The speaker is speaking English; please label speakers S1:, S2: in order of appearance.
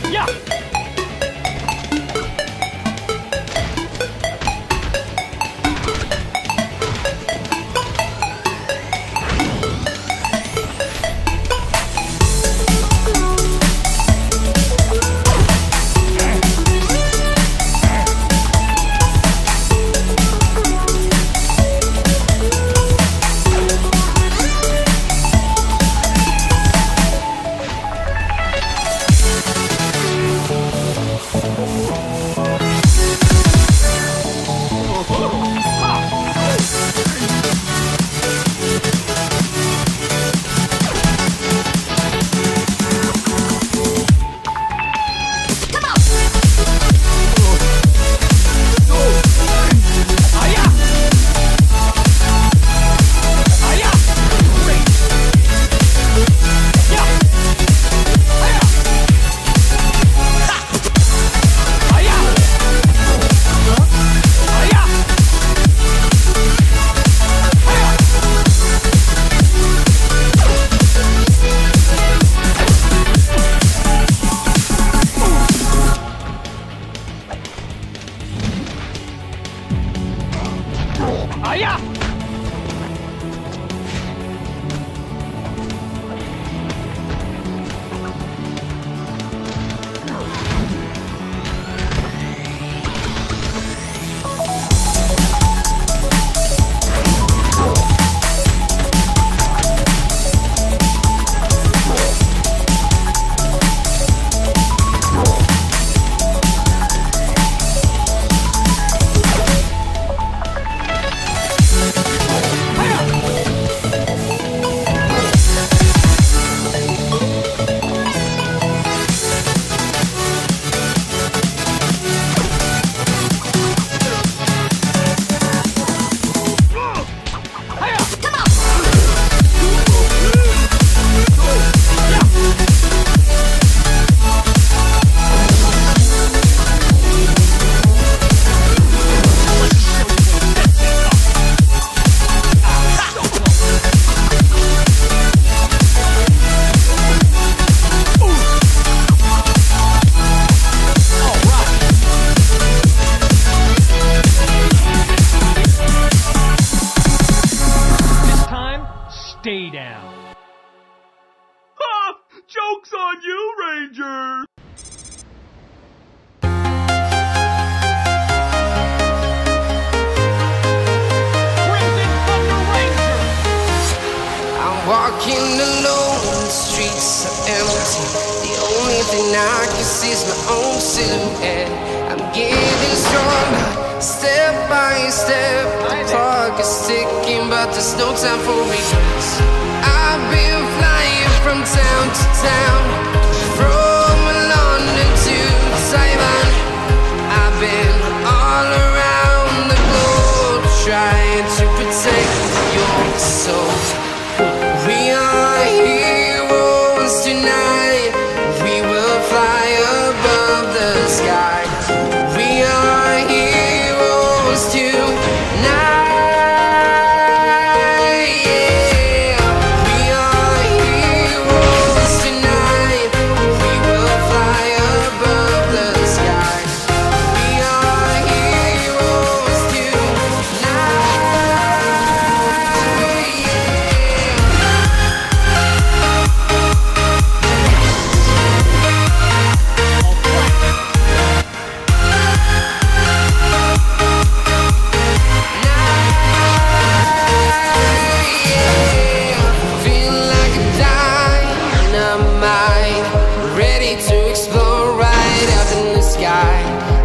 S1: Yeah! Stay down.
S2: Ha! Joke's on you, Ranger!
S1: Crimson Thunder Ranger!
S3: I'm walking alone, the streets are empty. The only thing I can see is my own silhouette. I'm getting stronger, step by step. The clock is ticking, but there's no time for regrets. I've been flying from town to town, from London to Taiwan. I've been all around the globe, trying to protect your soul. We are heroes tonight. We will fly above the sky. We are heroes tonight. Yeah. We are heroes tonight. We will fly above the sky. We are heroes tonight. Feel like a dynamite, ready to explode right up in the sky.